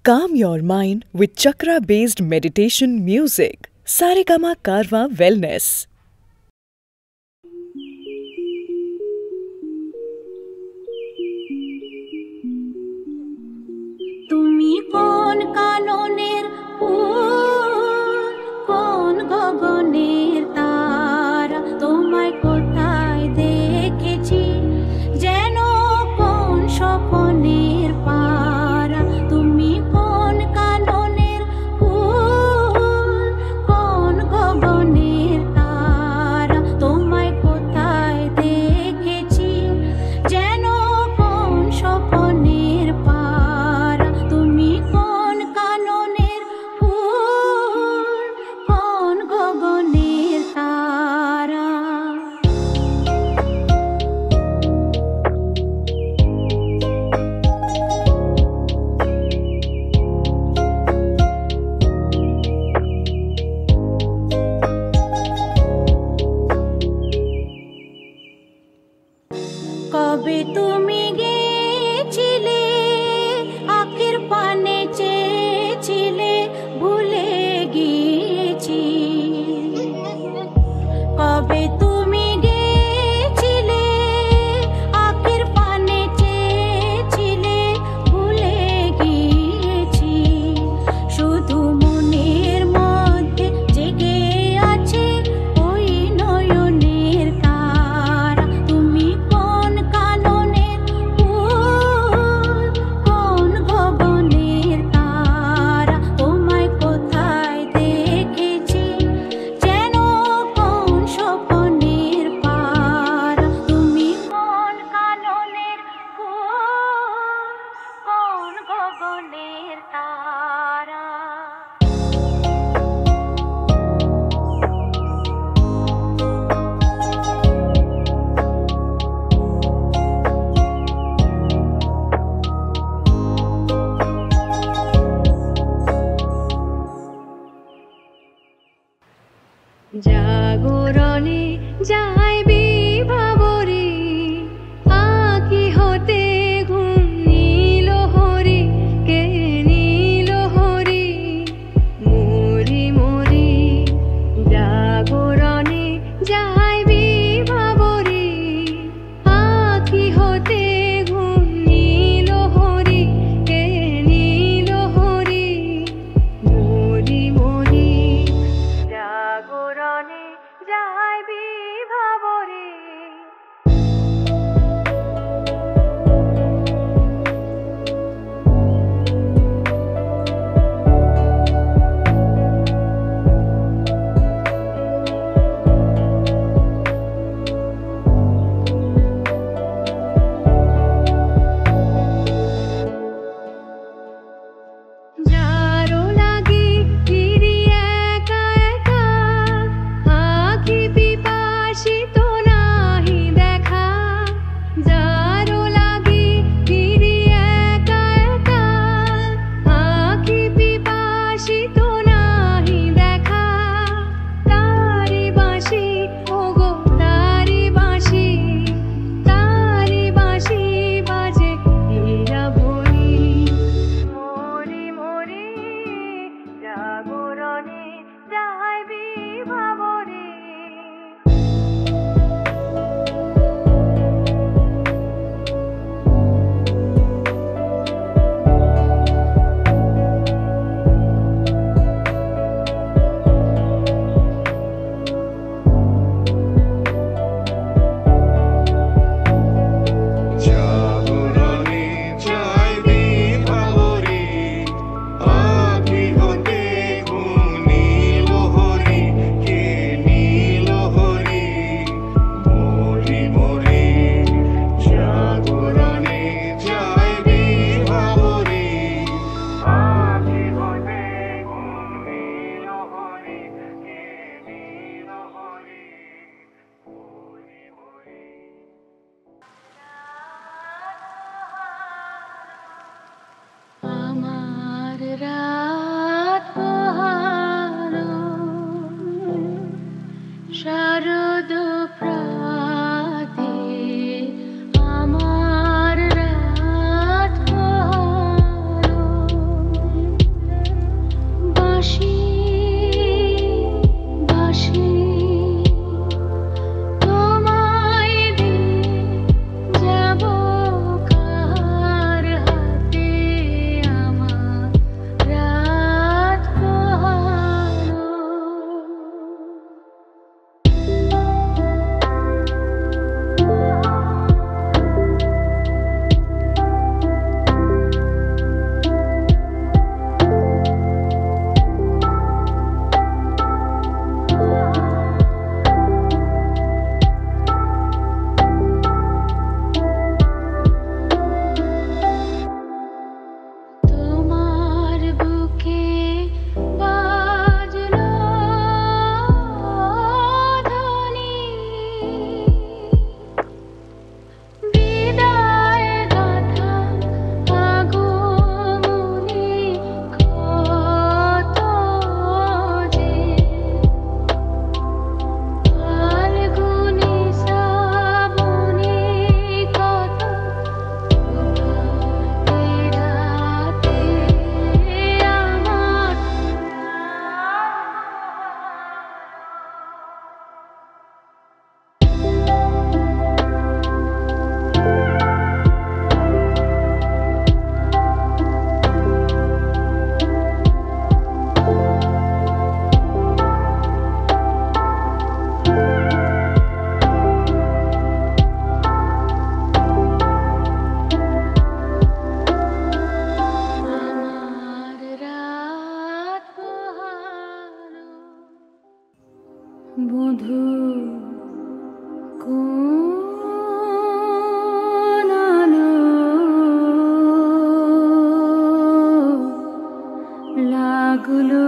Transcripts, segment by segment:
Calm your mind with chakra-based meditation music. Saregama Karwa Wellness. তুমি কোন কাননের ফুল, কোন গগনের তারা, তোমায় কোথায় দেখেছি যেন কোন স্বপ্নের পারা। তুমি কোন কাননের ফুল, কোন গগনের তারা, তোমায় কোথায় দেখেছি যেন কোন স্বপ্নের পারা। তুমি কোন কাননের ফুল, কোন গগনের তারা। কবে তুমি গেছিলে, আখের পানে চেয়েছিলে, ভুলে গিয়েছি। কবে তুমি গেছিলে, আখের পানে চেয়েছিলে, ভুলে গিয়েছি। শুধু মনের মধ্যে জেগে আছে ওই নয়নের তারা। তুমি কোন কাননের ফুল, কোন গগনের তারা, তোমায় কোথায় দেখেছি যেন কোন স্বপ্নের পারা। তুমি কোন কাননের ফুল, কোন গগনের তারা। জাগরণে যাই বিভাবরে, আঁকি হতে ঘুম নীল হরি, কে নীল হরি। মরি মরি জাগরণে যাই বিভাবরে, আঁকি হতে ঘুম নীল হরি, কে নীল হরি। মরি মরি জাগরণে যাই বিভাবরে। বধূ কোন আলো লাগলো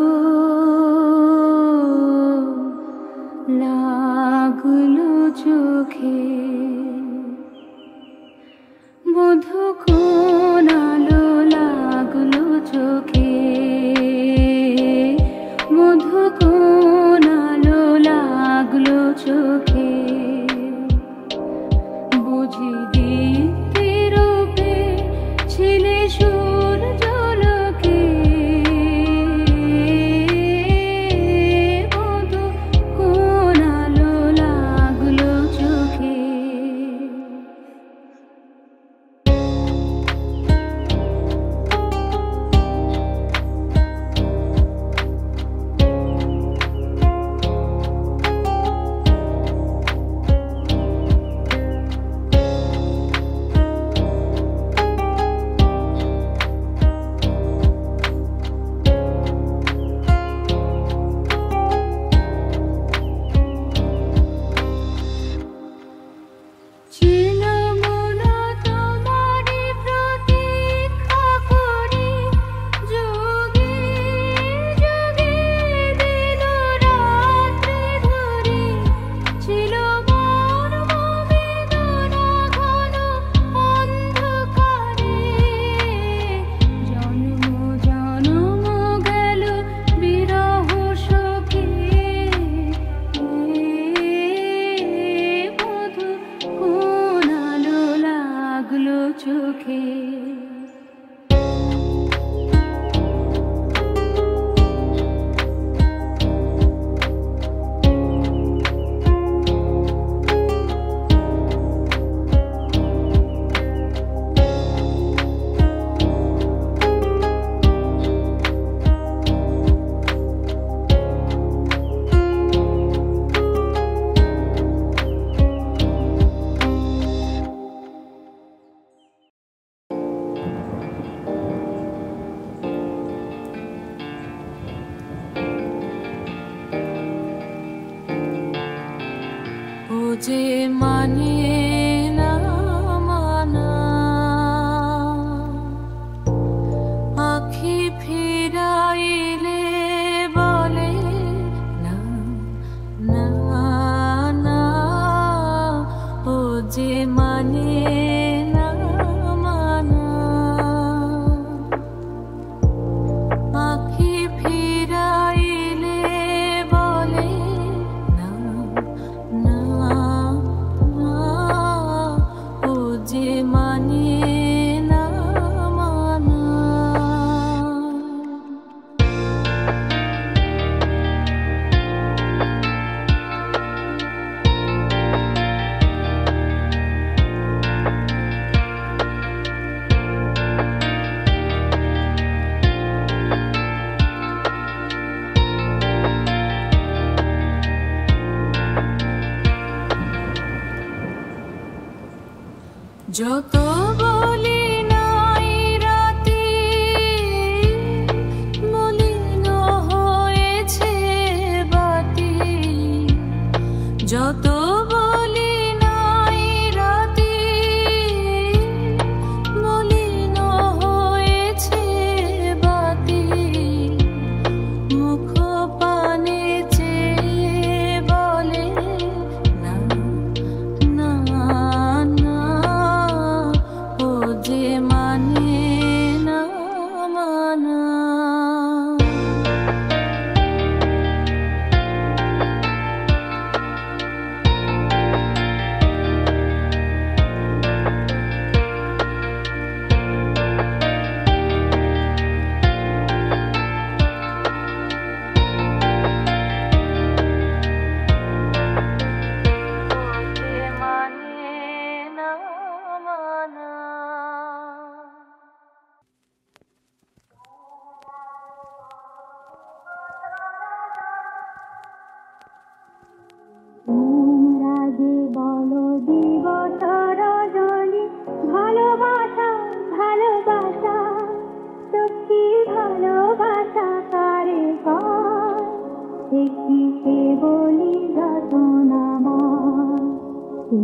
লাগলো চোখে বধূ কোন আলো লাগলো চোখে বধূ কোন আলো লাগলো চোখে বুঝি দীপ্তি রূপে ছিলে সূর্যালোকে বধূ কোন আলো লাগলো চোখে চোখে যে মানে না মানা আখি ফিরাইলে বলে না না না ও যে মানে না মানা আখি ফিরাইলে বলে না না যে মানে না মানা যত বলি নাই রাতে মলিন হয়েছে বাতি যত বলি নাই রাতে মলিন হয়েছে বাতি মুখ পানে চেয়ে বলে না না না ও যে মানে না মানা ভালোবাসা কারে কয়, কিসে বলে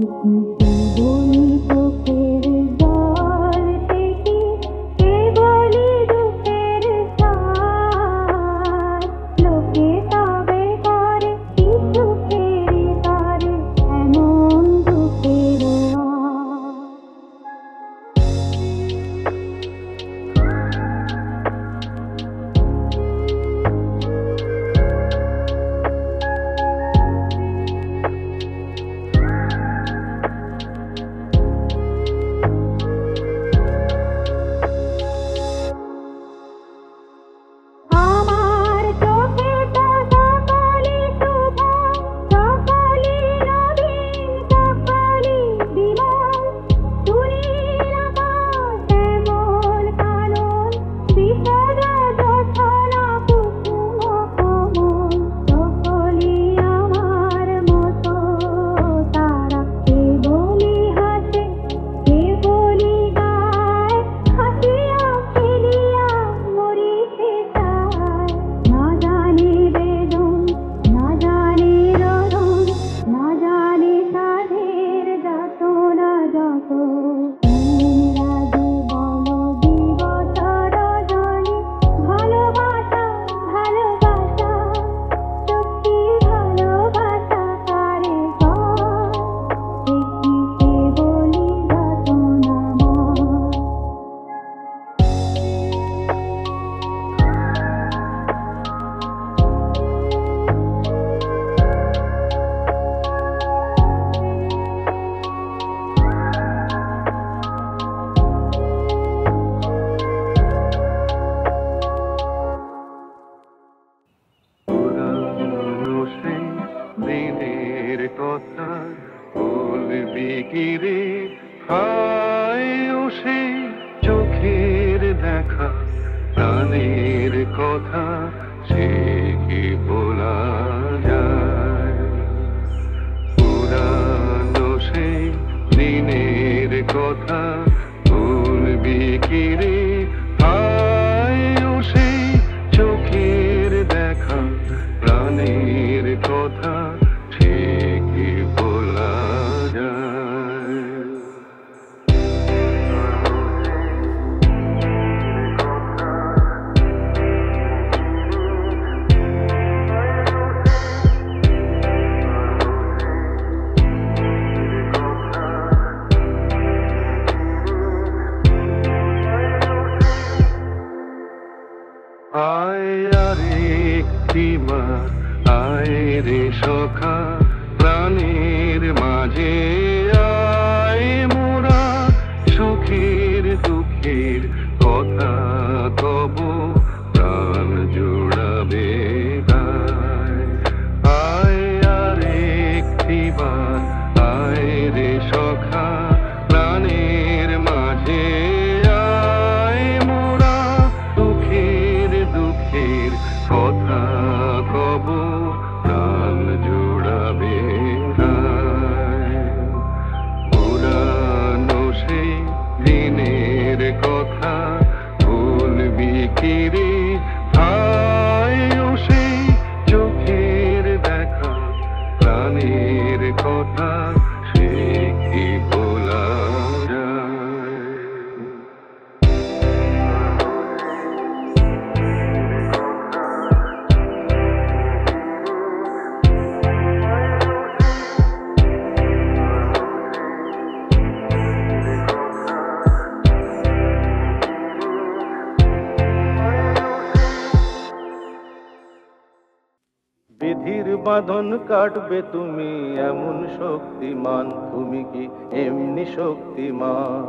বাঁধন কাটবে তুমি এমন শক্তিমান, তুমি কি এমনি শক্তিমান?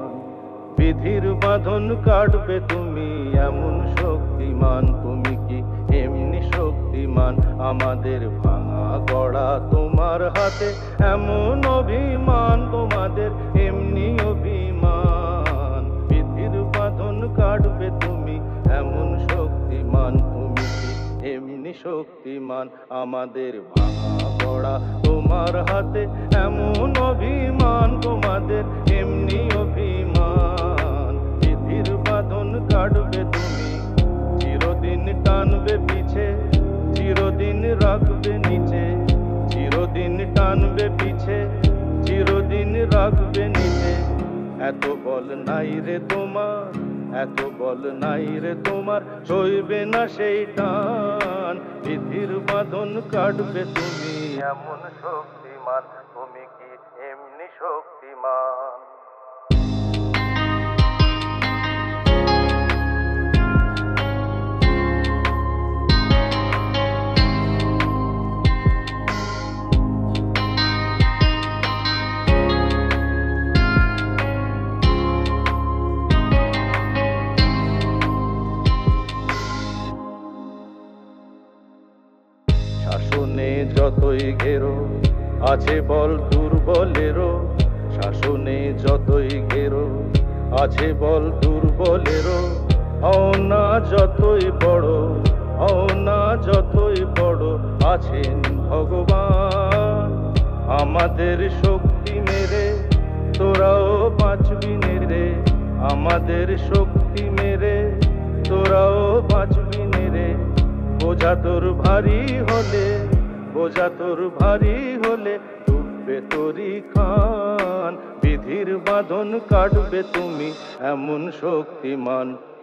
বিধির বাঁধন কাটবে তুমি এমন শক্তিমান, তুমি কি এমনি শক্তিমান? আমাদের ভাঙা গড়া তোমার হাতে এমন অভিমান, তোমাদের এমনি অভিমান। বিধির বাঁধন কাটবে তুমি এমন শক্তিমান, তুমি কি এমনি শক্তিমান? আমাদের ভাঙা গড়া তোমার হাতে এমন অভিমান, তোমাদের এমনি অভিমান। বিধির বাঁধন কাটবে তুমি, চিরদিন টানবে পিছে, চিরদিন রাখবে নিচে, চিরদিন টানবে পিছে, চিরদিন এত বল নাই রে তোমার, এত বল নাই রে তোমার, সইবে না সেই টান। বিধির বাঁধন কাটবে তুমি এমন শক্তিমান, তুমি কি এমনি শক্তিমান? শাসনে যতই ঘেরো আছে বল দুর্বলেরও, শাসনে যতই ঘেরো আছে বল দুর্বলেরও। অনা যতই বড়, অনা যতই বড়, আছেন ভগবান। আমাদের শক্তি মেরে তোরাও বাঁচবি রে, আমাদের শক্তি মেরে তোরাও বাঁচবি রে। বোঝা তোর ভারী হলে, বোঝা তোর ভারী হলে ডুববে তোরই খান। বিধির বাঁধন কাটবে তুমি এমন শক্তিমান,